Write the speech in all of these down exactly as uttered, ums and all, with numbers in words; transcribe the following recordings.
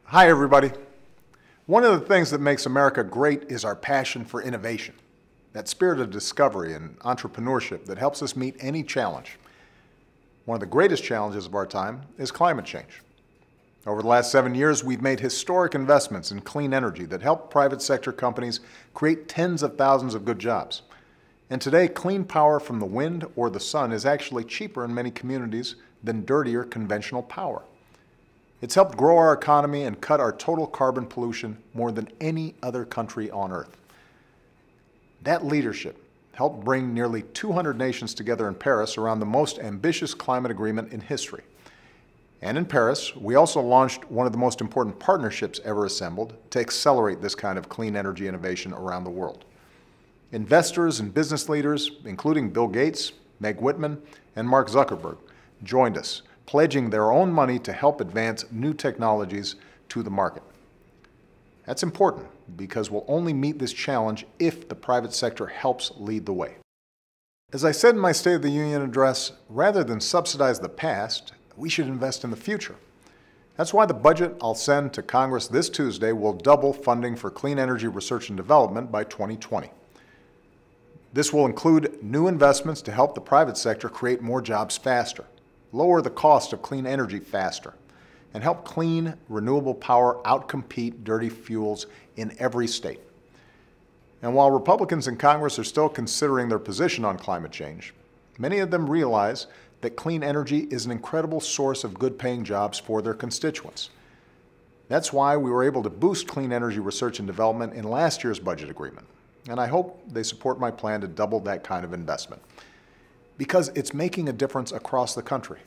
Hi, everybody. One of the things that makes America great is our passion for innovation, that spirit of discovery and entrepreneurship that helps us meet any challenge. One of the greatest challenges of our time is climate change. Over the last seven years, we've made historic investments in clean energy that help private sector companies create tens of thousands of good jobs. And today, clean power from the wind or the sun is actually cheaper in many communities than dirtier conventional power. It's helped grow our economy and cut our total carbon pollution more than any other country on Earth. That leadership helped bring nearly two hundred nations together in Paris around the most ambitious climate agreement in history. And in Paris, we also launched one of the most important partnerships ever assembled to accelerate this kind of clean energy innovation around the world. Investors and business leaders, including Bill Gates, Meg Whitman, and Mark Zuckerberg, joined us, pledging their own money to help advance new technologies to the market. That's important because we'll only meet this challenge if the private sector helps lead the way. As I said in my State of the Union address, rather than subsidize the past, we should invest in the future. That's why the budget I'll send to Congress this Tuesday will double funding for clean energy research and development by twenty twenty. This will include new investments to help the private sector create more jobs faster, lower the cost of clean energy faster, and help clean, renewable power outcompete dirty fuels in every state. And while Republicans in Congress are still considering their position on climate change, many of them realize that clean energy is an incredible source of good-paying jobs for their constituents. That's why we were able to boost clean energy research and development in last year's budget agreement, and I hope they support my plan to double that kind of investment, because it's making a difference across the country.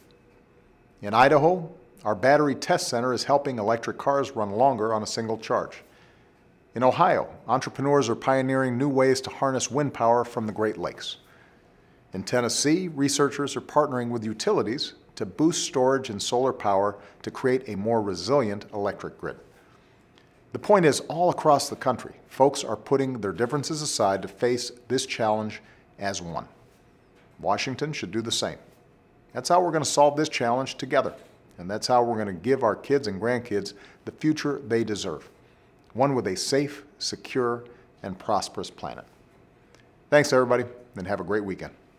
In Idaho, our battery test center is helping electric cars run longer on a single charge. In Ohio, entrepreneurs are pioneering new ways to harness wind power from the Great Lakes. In Tennessee, researchers are partnering with utilities to boost storage and solar power to create a more resilient electric grid. The point is, all across the country, folks are putting their differences aside to face this challenge as one. Washington should do the same. That's how we're going to solve this challenge together. And that's how we're going to give our kids and grandkids the future they deserve. One with a safe, secure, and prosperous planet. Thanks, everybody, and have a great weekend.